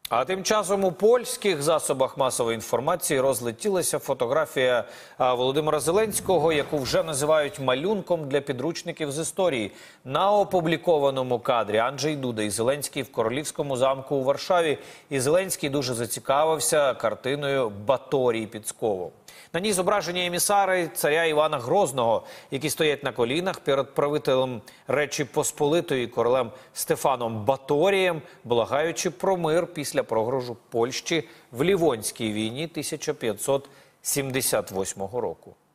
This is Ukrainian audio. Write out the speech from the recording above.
А тим часом у польських засобах масової інформації розлетілася фотографія Володимира Зеленського, яку вже називають малюнком для підручників з історії. На опублікованому кадрі Анджей Дуда і Зеленський в Королівському замку у Варшаві. І Зеленський дуже зацікавився картиною «Баторій під Псковом». На ній зображені емісари царя Івана Грозного, які стоять на колінах перед правителем Речі Посполитої королем Стефаном Баторієм, благаючи про мир після прогрожу Польщі в Лівонській війні 1578 року.